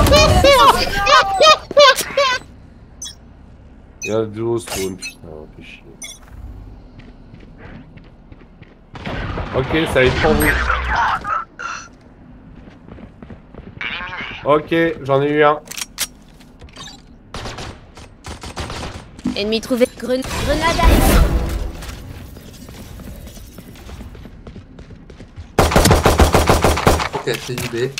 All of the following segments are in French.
Il y a deux au spawn, putain, fais chier. Ok, ça va être pour vous. Ok, j'en ai eu un. Ennemi trouvé. Grenade à essence. Ok, c'est du B.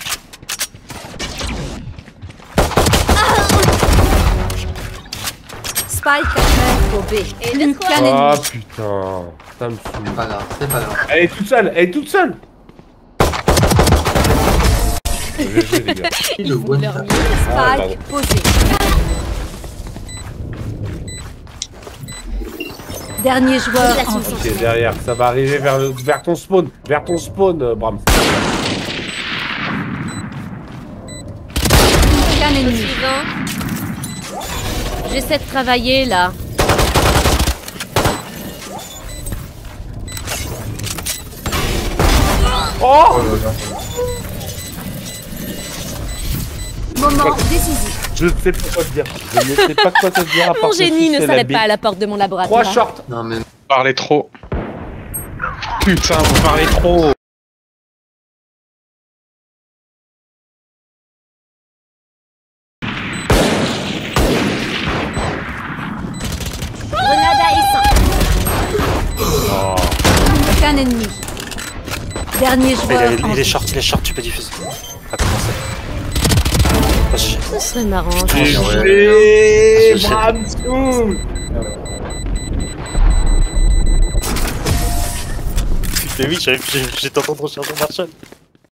Spike au B. Et de quoi? Ah putain, ça me C'est saoule. pas grave, c'est pas grave. Elle est toute seule, elle est toute seule. GG les gars. Le one Leur tap. mine. Spike posé. Dernier joueur en vie. Ok, derrière, ça va arriver vers ton spawn, Bram. Aucun ennemi. J'essaie de travailler là. Oh, Moment décisif. je ne sais pas quoi te dire. Je ne sais pas quoi te dire à part Mon que génie si ne c'est s'arrête la pas à la porte de mon laboratoire. 3 shorts. Non mais Vous parlez trop. Putain, vous parlez trop. Grenade à essence. Aucun ennemi. Dernier joueur en Il est vie. short, tu peux diffuser. À commencer. Ce serait marrant. GG, Bramsou. Mais oui, j'étais en train de rechercher Marshall.